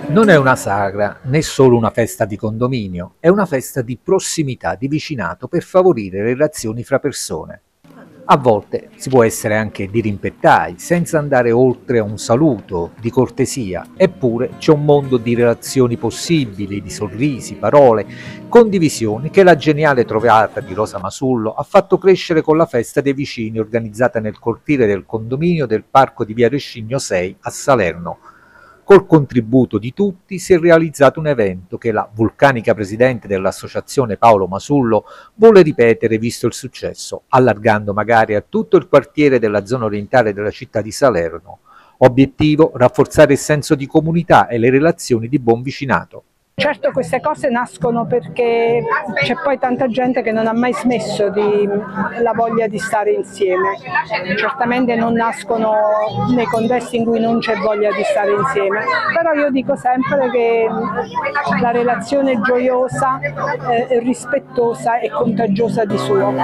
Non è una sagra né solo una festa di condominio, è una festa di prossimità, di vicinato per favorire le relazioni fra persone. A volte si può essere anche dirimpettai, senza andare oltre a un saluto, di cortesia, eppure c'è un mondo di relazioni possibili, di sorrisi, parole, condivisioni che la geniale trovata di Rosa Masullo ha fatto crescere con la festa dei vicini organizzata nel cortile del condominio del parco di Via Rescigno 6 a Salerno. Col contributo di tutti si è realizzato un evento che la vulcanica presidente dell'associazione Paolo Masullo vuole ripetere visto il successo, allargando magari a tutto il quartiere della zona orientale della città di Salerno. Obiettivo: rafforzare il senso di comunità e le relazioni di buon vicinato. Certo, queste cose nascono perché c'è poi tanta gente che non ha mai smesso la voglia di stare insieme. Certamente non nascono nei contesti in cui non c'è voglia di stare insieme, però io dico sempre che la relazione gioiosa, rispettosa e contagiosa di suo.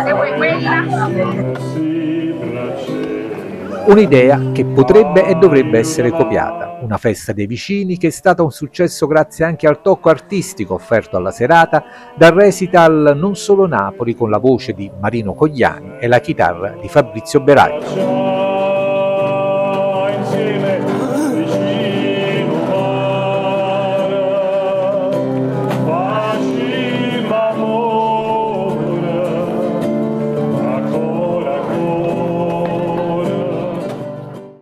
Un'idea che potrebbe e dovrebbe essere copiata, una festa dei vicini che è stata un successo grazie anche al tocco artistico offerto alla serata dal recital Non Solo Napoli con la voce di Marino Cogliani e la chitarra di Fabrizio Berai.